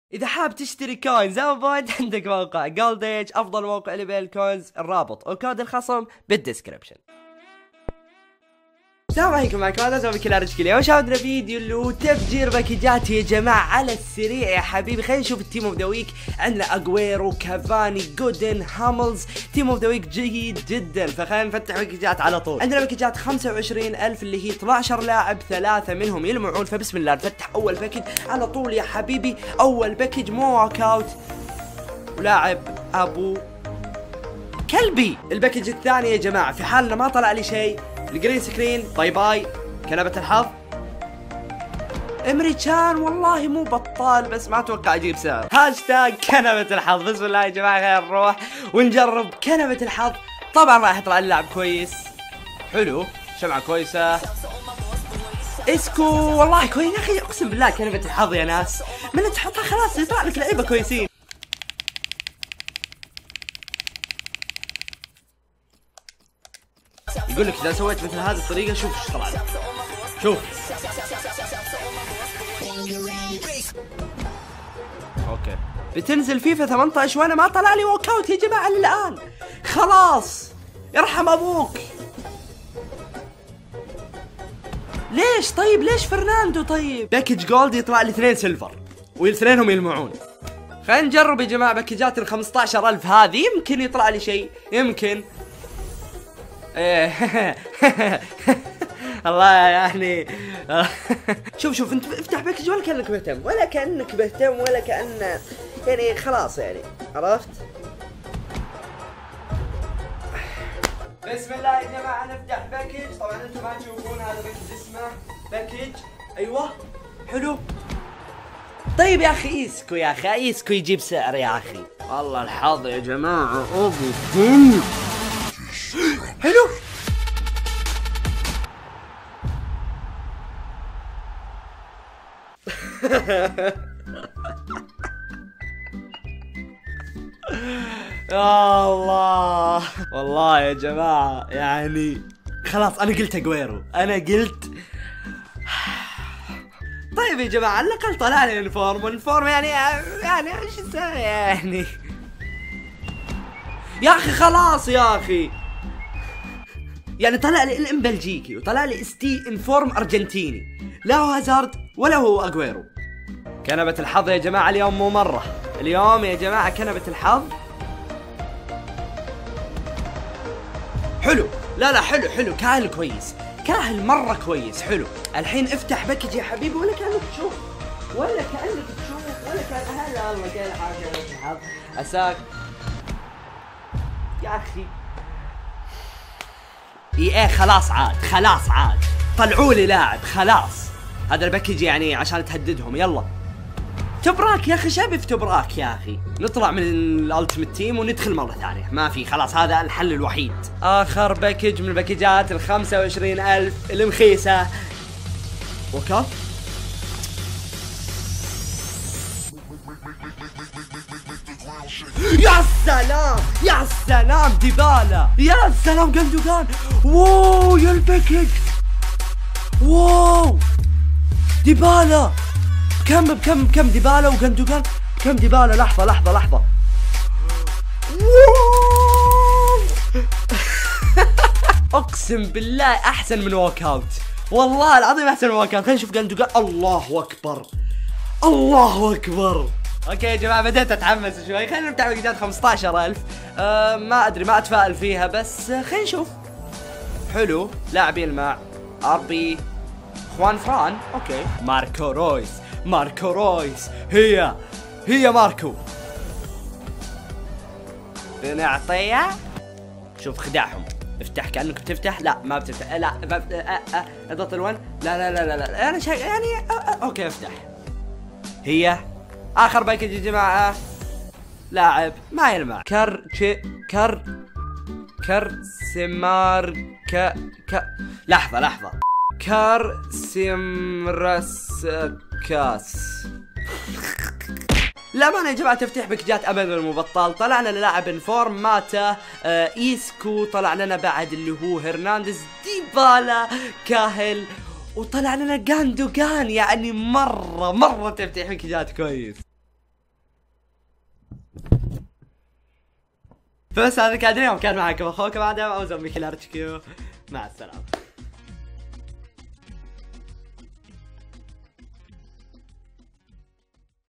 إذا حاب تشتري كوينز أو بوينت عندك موقع جولد ايج، أفضل موقع لبيع الكوينز. الرابط وكود الخصم بالديسكريبشن. السلام عليكم، معكم هذا زوبي كلارج. اليوم شاهدنا فيديو اللي هو تفجير باكجات يا جماعة على السريع يا حبيبي. خلينا نشوف التيم اوف ذا ويك. عندنا اجويرو، كافاني، جودن، هاملز. تيم اوف ذا ويك جيد جدا، فخلينا نفتح باكجات على طول. عندنا باكجات 25,000 اللي هي 12 لاعب، 3 منهم يلمعون. فبسم الله نفتح اول باكج على طول يا حبيبي. اول باكج مو واك اوت ولاعب ابو كلبي. الباكج الثاني يا جماعة في حالنا ما طلع لي شيء، الجرين سكرين باي باي كنبة الحظ. امريكان والله مو بطال بس ما اتوقع اجيب سعر. هاشتاج كنبة الحظ. بسم الله يا جماعة خير نروح ونجرب كنبة الحظ. طبعا راح يطلع اللاعب كويس حلو، شمعة كويسة، اسكو والله كويس يا اخي. اقسم بالله كنبة الحظ يا ناس من تحطها خلاص يطلع لك لعيبة كويسين. يقول لك اذا سويت مثل هذه الطريقه شوف ايش طلع لك. شوف اوكي بتنزل فيفا 18 وانا ما طلع لي ووك اوت يا جماعه الان. خلاص يرحم ابوك. ليش طيب؟ ليش فرناندو؟ طيب باكج جولد يطلع لي 2 سيلفر والاثنينهم يلمعون. خلينا نجرب يا جماعه باكجات ال 15,000 هذه، يمكن يطلع لي شيء يمكن. الله يعني شوف انت افتح باكج ولا كأنك مهتم ولا كأن يعني خلاص يعني عرفت. بسم الله يا جماعة نفتح باكج. طبعا انتم ما تشوفون هذا باكج اسمه باكج ايوه حلو. طيب يا اخي ايسكو، يا اخي ايسكو يجيب سعر يا اخي. والله الحظ يا جماعة ابو فل حلو. يا الله والله يا جماعة يعني خلاص انا قلت اجويرو، انا قلت. طيب يا جماعة على الاقل طلع لي الفورم يعني ايش اسوي يعني يا اخي خلاص يا اخي. يعني طلع لي الام بلجيكي وطلع لي استي انفورم ارجنتيني، لا هو هازارد ولا هو اجويرو. كنبة الحظ يا جماعة اليوم مو مرة. اليوم يا جماعة كنبة الحظ حلو. لا حلو كاهل كويس، كاهل مرة كويس حلو. الحين افتح باكج يا حبيبي ولا كأنك تشوف ولا كأن هلا والله كاهل حاجة الحظ اساك يا اخي. ايه خلاص عاد طلعوا لي لاعب خلاص. هذا الباكج يعني عشان تهددهم. يلا تبراك يا اخي، شابي في تبراك يا اخي. نطلع من الالتيميت تيم وندخل مرة ثانية، ما في خلاص هذا الحل الوحيد. اخر باكج من باكجات ال 25,000 المخيسة. وكا يا سلام ديبالا، يا سلام جندوجان. واو يا الباكج، واو ديبالا. كم ديبالا وجندوجان؟ كم ديبالا؟ لحظة اقسم بالله احسن من ووك اوت، والله العظيم احسن من ووك اوت. خلينا نشوف جندوجان. الله اكبر. اوكي يا جماعة بدأت اتحمس شوي. خلينا نفتح باكجات 15,000. ما ادري ما اتفائل فيها بس خلينا نشوف. حلو لاعب يلمع اربي خوان فران. اوكي ماركو رويس هي ماركو. بنعطيه شوف خداعهم. افتح كأنك بتفتح، لا ما بتفتح، لا اضغط ال1. لا انا شيء يعني اوكي افتح. هي اخر باكج يا جماعة لاعب ما يلمع. لحظة كارسيمرسكاس. لا ما يا جماعة تفتح باكجات ابدا المبطل. طلع لنا لاعب انفورم ماتا، ايسكو، طلع لنا بعد اللي هو هرنانديز، ديبالا، كاهل، وطلع لنا جاندوجان. يعني مرة تفتح باكجات كويس. فبس هذا كان اليوم، كان معكم اخوكم ادم او زومبي كيلر HQ. مع السلامه.